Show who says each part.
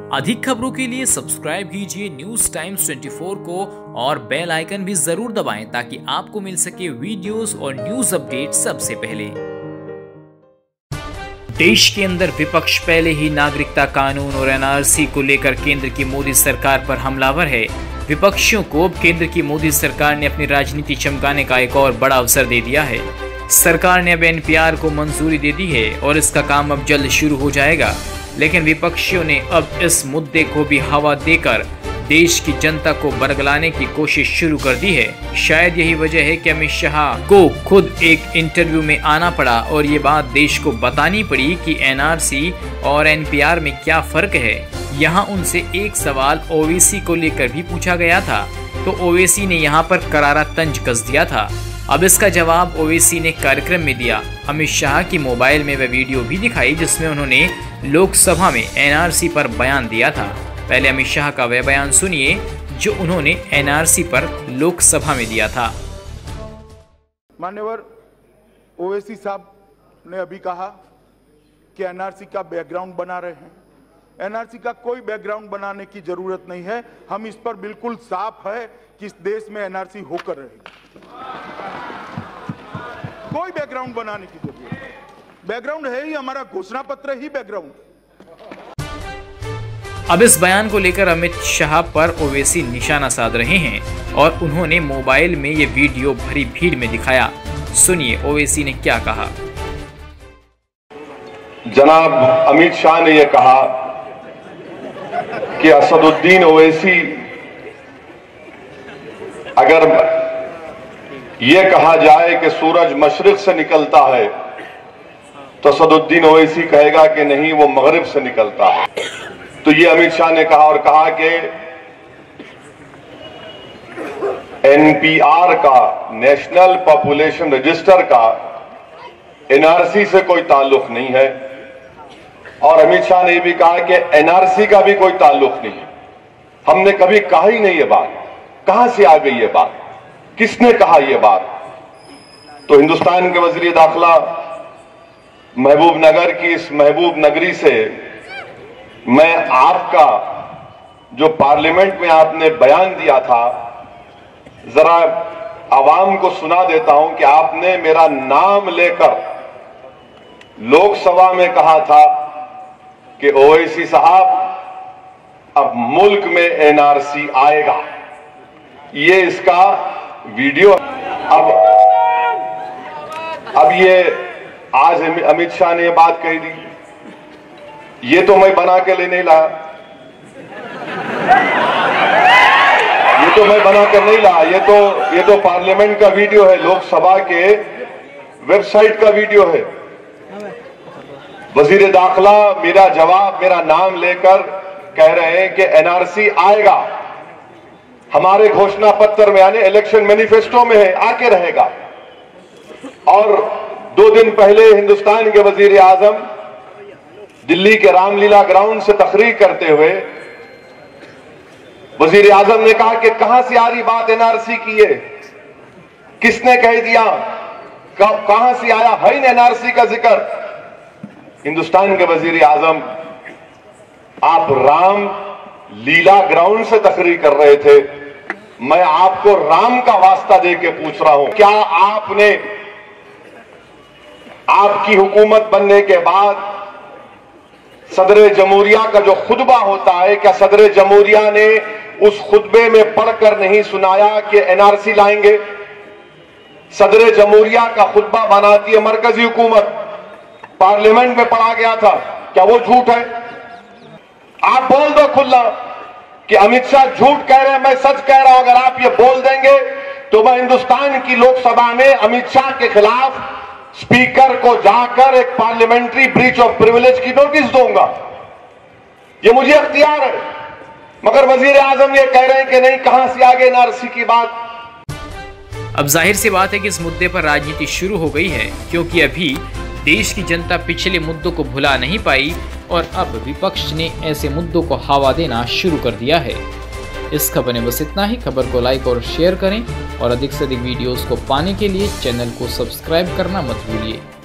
Speaker 1: अधिक खबरों के लिए सब्सक्राइब कीजिए न्यूज टाइम्स 24 को और बेल आइकन भी जरूर दबाएं ताकि आपको मिल सके वीडियोस और न्यूज अपडेट सबसे पहले। देश के अंदर विपक्ष पहले ही नागरिकता कानून और एनआरसी को लेकर केंद्र की मोदी सरकार पर हमलावर है। विपक्षियों को केंद्र की मोदी सरकार ने अपनी राजनीति चमकाने का एक और बड़ा अवसर दे दिया है। सरकार ने अब एनपीआर को मंजूरी दे दी है और इसका काम अब जल्द शुरू हो जाएगा, लेकिन विपक्षियों ने अब इस मुद्दे को भी हवा देकर देश की जनता को बरगलाने की कोशिश शुरू कर दी है। शायद यही वजह है कि अमित शाह को खुद एक इंटरव्यू में आना पड़ा और ये बात देश को बतानी पड़ी कि एनआरसी और एनपीआर में क्या फर्क है। यहाँ उनसे एक सवाल ओवैसी को लेकर भी पूछा गया था, तो ओवैसी ने यहाँ पर करारा तंज कस दिया था। अब इसका जवाब ओवैसी ने कार्यक्रम में दिया। अमित शाह की मोबाइल में वह वीडियो भी दिखाई जिसमें उन्होंने लोकसभा में एनआरसी पर बयान दिया था। पहले अमित शाह का वह बयान सुनिए जो उन्होंने एनआरसी पर लोकसभा में दिया था।
Speaker 2: मान्यवर ओवैसी साहब ने अभी कहा कि एनआरसी का बैकग्राउंड बना रहे हैं। एनआरसी का कोई बैकग्राउंड बनाने की जरूरत नहीं है। हम इस पर बिल्कुल साफ है कि इस देश में एनआरसी होकर रहेगी। कोई बैकग्राउंड बनाने की जरूरत नहीं। बैकग्राउंड है ही हमारा घोषणा पत्र ही बैकग्राउंड।
Speaker 1: अब इस बयान को लेकर अमित शाह पर ओवैसी निशाना साध रहे हैं और उन्होंने मोबाइल में ये वीडियो भरी भीड़ में दिखाया। सुनिए ओवैसी ने क्या कहा।
Speaker 3: जनाब अमित शाह ने यह कहा कि असदुद्दीन ओवैसी, अगर यह कहा जाए कि सूरज मशरिक से निकलता है तो असदुद्दीन ओवैसी कहेगा कि नहीं, वो मगरिब से निकलता है। तो ये अमित शाह ने कहा और कहा कि एनपीआर का, नेशनल पॉपुलेशन रजिस्टर का एनआरसी से कोई ताल्लुक नहीं है। और अमित शाह ने भी कहा कि एनआरसी का भी कोई ताल्लुक नहीं है। हमने कभी कहा ही नहीं ये बात। कहां से आ गई ये बात? किसने कहा ये बात? तो हिंदुस्तान के वजीर दाखिला महबूब नगर की इस महबूब नगरी से मैं आपका जो पार्लियामेंट में आपने बयान दिया था, जरा आवाम को सुना देता हूं कि आपने मेरा नाम लेकर लोकसभा में कहा था कि ओवैसी साहब अब मुल्क में एनआरसी आएगा। ये इसका वीडियो। अब ये आज अमित शाह ने ये बात कही थी, ये तो मैं बना के ले नहीं लाया, ये तो मैं बना कर नहीं लाया, ये तो पार्लियामेंट का वीडियो है, लोकसभा के वेबसाइट का वीडियो है। वजीर दाखिला मेरा जवाब, मेरा नाम लेकर कह रहे हैं कि एनआरसी आएगा, हमारे घोषणा पत्र में यानी इलेक्शन मैनिफेस्टो में है, आके रहेगा। और 2 दिन पहले हिंदुस्तान के वजीर आजम दिल्ली के रामलीला ग्राउंड से तकरीर करते हुए वजीर आजम ने कहा कि कहां से आ रही बात एनआरसी की है, किसने कह दिया, कहां से आया है इन एनआरसी का जिक्र। हिंदुस्तान के वजीर आजम, आप राम लीला ग्राउंड से तकरीर कर रहे थे। मैं आपको राम का वास्ता देके पूछ रहा हूं, क्या आपने आपकी हुकूमत बनने के बाद सदर जमहूरिया का जो खुतबा होता है, क्या सदर जमहूरिया ने उस खुतबे में पढ़कर नहीं सुनाया कि एनआरसी लाएंगे? सदर जमहूरिया का खुतबा बनाती है मरकजी हुकूमत, पार्लियामेंट में पढ़ा गया था, क्या वो झूठ है? आप बोल दो खुला कि अमित शाह झूठ कह रहे हैं, मैं सच कह रहा हूं। अगर आप ये बोल देंगे तो मैं हिंदुस्तान की लोकसभा में अमित शाह के खिलाफ स्पीकर को जाकर एक पार्लियामेंट्री ब्रीच ऑफ प्रिविलेज की नोटिस दूंगा। ये मुझे अख्तियार है, मगर वजीर आजम ये कह रहे हैं कि नहीं, कहां से आगे एनआरसी की बात।
Speaker 1: अब जाहिर सी बात है कि इस मुद्दे पर राजनीति शुरू हो गई है, क्योंकि अभी देश की जनता पिछले मुद्दों को भुला नहीं पाई और अब विपक्ष ने ऐसे मुद्दों को हवा देना शुरू कर दिया है। इस खबर में बस इतना ही। खबर को लाइक और शेयर करें और अधिक से अधिक वीडियोस को पाने के लिए चैनल को सब्सक्राइब करना मत भूलिए।